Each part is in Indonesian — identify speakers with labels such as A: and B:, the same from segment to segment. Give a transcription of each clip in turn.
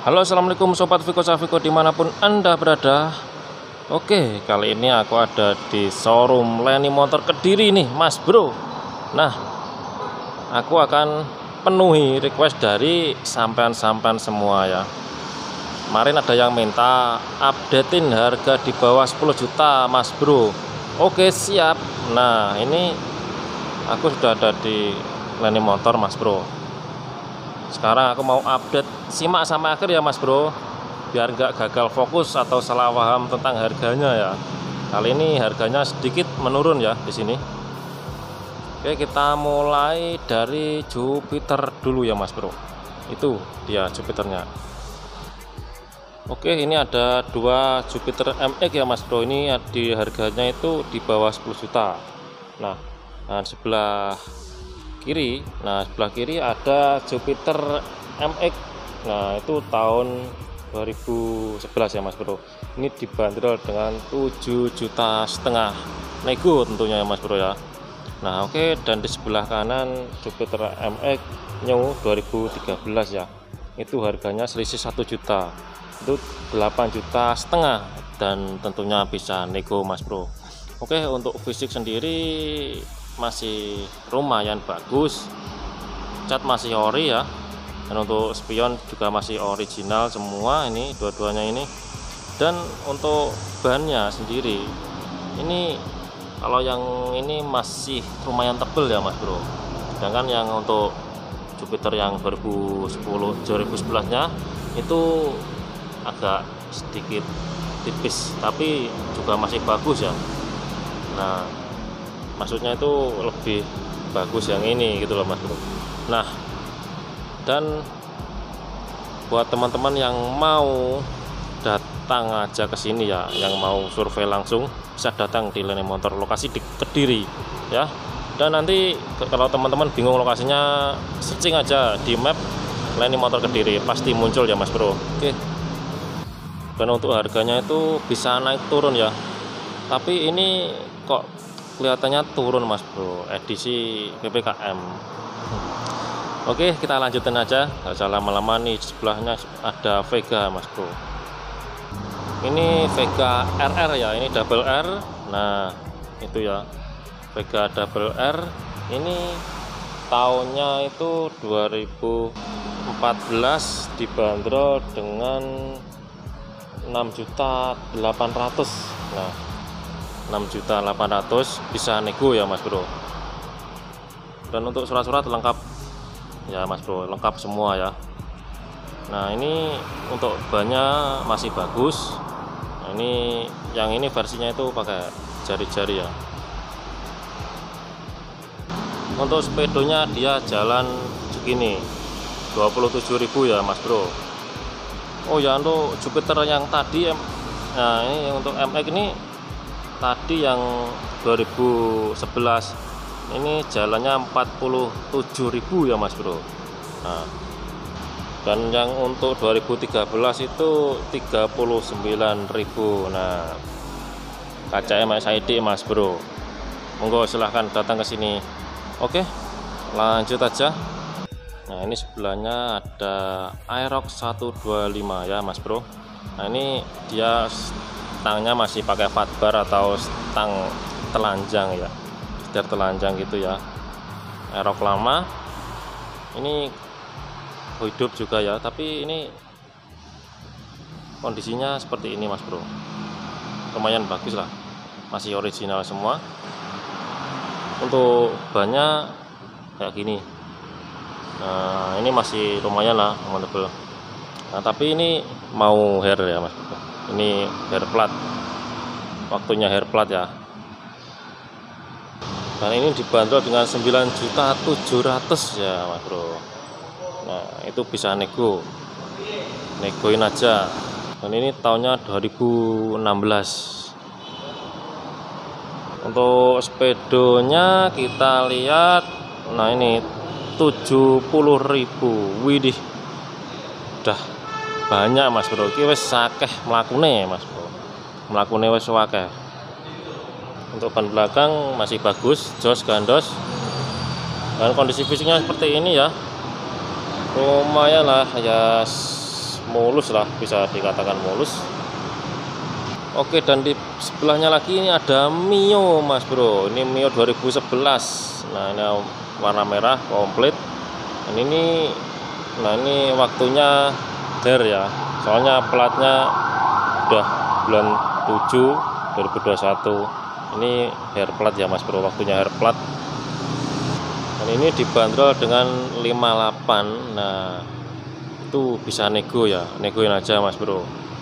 A: Halo, assalamualaikum sobat Viko Saviko dimanapun anda berada. Oke, kali ini aku ada di showroom Leni Motor Kediri nih mas bro. Nah, aku akan penuhi request dari sampean-sampean semua ya. Kemarin ada yang minta updatein harga di bawah 10 juta mas bro. Oke siap. Nah ini aku sudah ada di Leni Motor mas bro. Sekarang aku mau update, simak sampai akhir ya mas bro, biar nggak gagal fokus atau salah paham tentang harganya ya. Kali ini harganya sedikit menurun ya di sini. Oke, kita mulai dari Jupiter dulu ya mas bro. Itu dia Jupiternya. Oke, ini ada dua Jupiter MX ya mas bro. Ini di harganya itu di bawah 10 juta. Nah, sebelah kiri, sebelah kiri ada Jupiter MX. Nah itu tahun 2011 ya mas bro. Ini dibanderol dengan 7,5 juta nego tentunya ya mas bro ya. Nah oke, dan di sebelah kanan Jupiter MX New 2013 ya, itu harganya selisih 1 juta, itu 8,5 juta, dan tentunya bisa nego mas bro. Oke, untuk fisik sendiri masih lumayan bagus, cat masih ori ya, dan untuk spion juga masih original semua ini dua-duanya ini. Dan untuk bannya sendiri ini, kalau yang ini masih lumayan tebel ya mas bro, sedangkan yang untuk Jupiter yang 2011 nya itu agak sedikit tipis tapi juga masih bagus ya. Nah maksudnya itu lebih bagus yang ini gitu loh mas bro. Nah, dan buat teman-teman yang mau datang aja ke sini ya, yang mau survei langsung, bisa datang di Leni Motor, lokasi di Kediri ya. Dan nanti kalau teman-teman bingung lokasinya, searching aja di map Leni Motor Kediri, pasti muncul ya mas bro. Oke, dan untuk harganya itu bisa naik turun ya, tapi ini kok kelihatannya turun mas bro, edisi PPKM. Oke, kita lanjutin aja, nggak usah lama-lama. Nih sebelahnya ada Vega mas bro. Ini Vega RR ya, ini double R. Nah itu ya, Vega double R ini tahunnya itu 2014, dibanderol dengan 6.800.000. Nah 6.800.000 bisa nego ya mas bro. Dan untuk surat-surat lengkap ya mas bro, lengkap semua ya. Nah ini untuk bannya masih bagus. Nah, ini yang ini versinya itu pakai jari-jari ya. Untuk sepedonya dia jalan segini 27.000 ya mas bro. Oh ya, untuk Jupiter yang tadi nah ini untuk MX ini tadi yang 2011 ini jalannya 47.000 ya mas bro. Nah, dan yang untuk 2013 itu 39.000. Nah KCM SID mas bro, monggo silahkan datang ke sini. Oke, lanjut aja. Nah ini sebelahnya ada Aerox 125 ya mas bro. Nah ini dia stangnya masih pakai fatbar atau stang telanjang ya, setir telanjang gitu ya. Aerox lama ini hidup juga ya, tapi ini kondisinya seperti ini mas bro, lumayan bagus lah, masih original semua. Untuk bannya kayak gini. Nah ini masih lumayan lah, tebel. Nah tapi ini mau hair ya mas bro, ini hair plat, waktunya hair plat ya. Dan ini dibanderol dengan 9.700.000 ya mas bro. Nah itu bisa negoin aja. Dan ini tahunnya 2016. Untuk speedonya kita lihat, nah ini 70.000. Widih, udah banyak mas bro. Iki wis akeh mlakune mas bro, mlakune wis akeh. Untuk ban belakang masih bagus, jos gandos, dan kondisi fisiknya seperti ini ya, lumayan lah ya, mulus lah, bisa dikatakan mulus. Oke, dan di sebelahnya lagi ini ada Mio Mas Bro. Ini Mio 2011. Nah, ini warna merah komplit. Dan ini, nah ini waktunya der ya. Soalnya platnya udah bulan 7 2021. Ini hair plat ya Mas Bro, waktunya hair plat. Dan ini dibanderol dengan 58. Nah, itu bisa nego ya, negoin aja Mas Bro.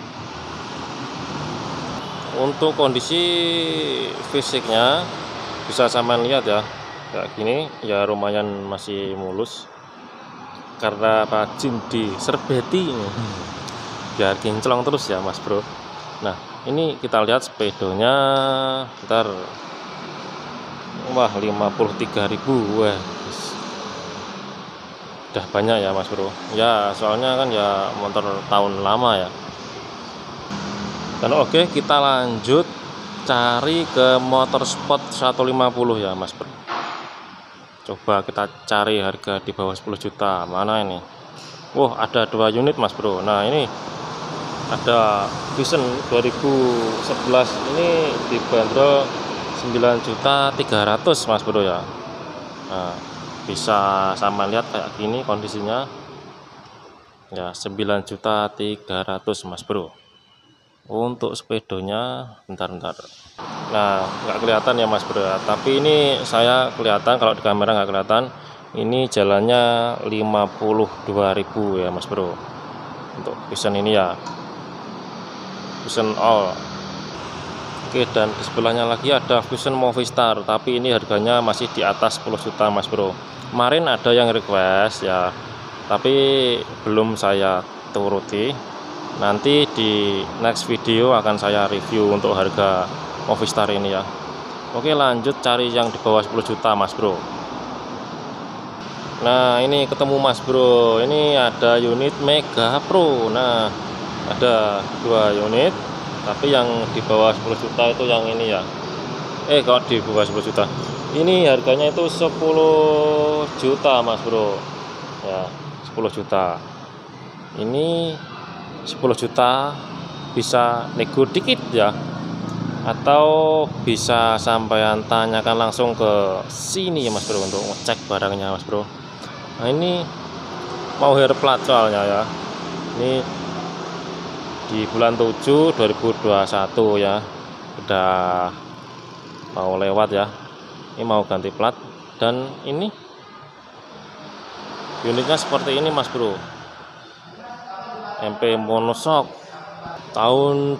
A: Untuk kondisi fisiknya bisa sampean lihat ya, kayak gini ya, lumayan masih mulus karena rajin diserbeti biar kinclong terus ya Mas Bro. Nah, ini kita lihat speedonya ntar, wah 53.000. Wah, udah banyak ya Mas Bro ya, soalnya kan ya motor tahun lama ya. Dan oke, kita lanjut cari ke motorsport 150 ya Mas Bro. Coba kita cari harga di bawah 10 juta. Mana ini? Wah, ada 2 unit Mas Bro. Nah, ini ada Vision 2011. Ini dibanderol 9.300.000 Mas Bro ya. Nah, bisa sama lihat kayak gini kondisinya ya, 9.300.000 Mas Bro. Untuk sepedonya bentar. Nah, nggak kelihatan ya Mas Bro ya, tapi ini saya kelihatan, kalau di kamera nggak kelihatan. Ini jalannya 52.000 ya Mas Bro. Untuk Vision ini ya, Vision All. Oke, dan di sebelahnya lagi ada Vision Movistar, tapi ini harganya masih di atas 10 juta Mas Bro. Kemarin ada yang request ya, tapi belum saya turuti. Nanti di next video akan saya review untuk harga Movistar ini ya. Oke, lanjut cari yang di bawah 10 juta Mas Bro. Nah, ini ketemu Mas Bro. Ini ada unit Mega Pro. Nah, ada 2 unit, tapi yang di bawah 10 juta itu yang ini ya. Kalau di bawah 10 juta ini harganya itu 10 juta Mas Bro ya, 10 juta. Ini 10 juta bisa nego dikit ya, atau bisa sampean tanyakan langsung ke sini ya Mas Bro untuk ngecek barangnya Mas Bro. Nah, ini mau hair plat soalnya ya. Ini di bulan 7 2021 ya, udah mau lewat ya. Ini mau ganti plat, dan ini unitnya seperti ini Mas Bro. MP monoshock tahun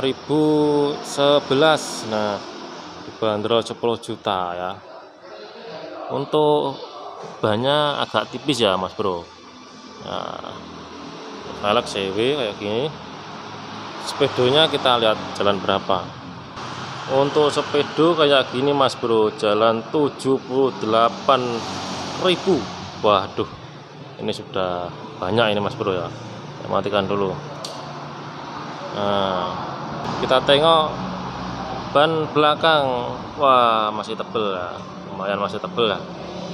A: 2011. Nah, dibanderol 10 juta ya. Untuk bannya agak tipis ya Mas Bro. Nah, velg CW kayak gini. Sepedonya kita lihat jalan berapa. Untuk sepedo kayak gini Mas Bro, jalan 78.000. Waduh, ini sudah banyak ini Mas Bro ya. Matikan dulu. Nah, kita tengok ban belakang. Wah, masih tebel ya, lumayan masih tebel ya.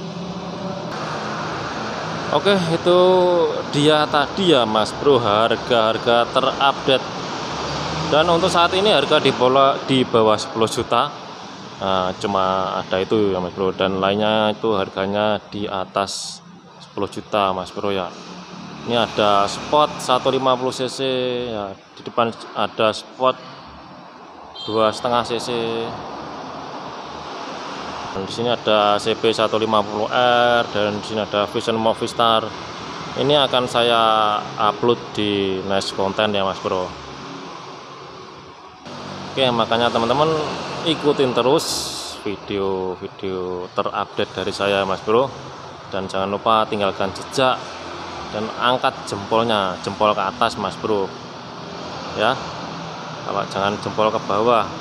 A: Oke, itu dia tadi ya Mas Bro, harga-harga terupdate. Dan untuk saat ini harga di bawah 10 juta. Nah, cuma ada itu ya Mas Bro, dan lainnya itu harganya di atas 10 juta Mas Bro ya. Ini ada Sport 150 cc ya, di depan ada Sport 2,5 cc. Dan di sini ada CB 150R, dan di sini ada Vision Movistar. Ini akan saya upload di next konten ya Mas Bro. Oke, makanya teman-teman ikutin terus video-video terupdate dari saya Mas Bro, dan jangan lupa tinggalkan jejak dan angkat jempolnya, jempol ke atas Mas Bro ya, kalau jangan jempol ke bawah.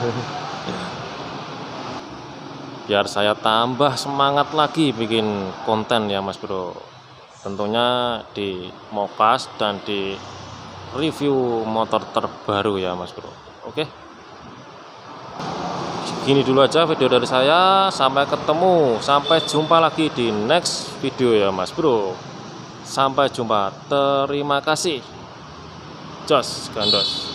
A: Biar saya tambah semangat lagi bikin konten ya Mas Bro, tentunya di Mokas dan di review motor terbaru ya Mas Bro. Oke, gini dulu aja video dari saya. Sampai ketemu, sampai jumpa lagi di next video ya Mas Bro. Sampai jumpa, terima kasih. jos gandos.